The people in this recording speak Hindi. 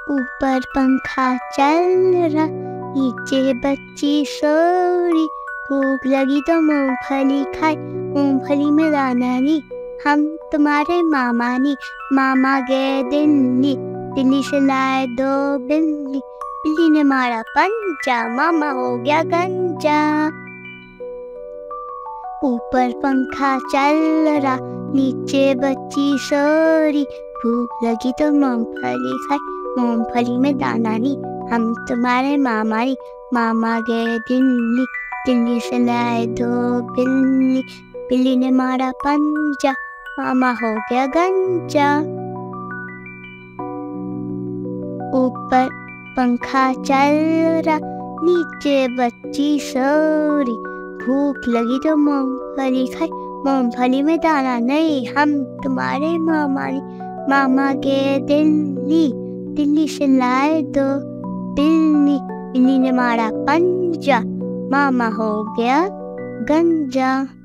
ऊपर पंखा चल रहा, नीचे बच्ची सो रही। भूख लगी तो मूंगफली खाई, मूंगफली में दाना नी। हम तुम्हारे मामा नी। मामा गए दिल्ली, दिल्ली से लाए 2 बिल्ली। बिल्ली ने मारा पंजा, मामा हो गया गंजा। ऊपर पंखा चल रहा, नीचे बच्ची सो रही। भूख लगी तो मूंगफली खाई, मूंगफली में दाना नी। हम तुम्हारे मामा नी। मामा गए दिल्ली, दिल्ली से लाए 2 बिल्ली। बिल्ली ने मारा पंजा, मामा हो गया गंजा। ऊपर पंखा चल रहा, नीचे बच्ची सो रही। भूख लगी तो मूंगफली खाई, मूंगफली में दाना नहीं। हम तुम्हारे मामा नी। मामा गए दिल्ली, दिल्ली से लाए 2 बिल्ली। बिल्ली ने मारा पंजा, मामा हो गया गंजा।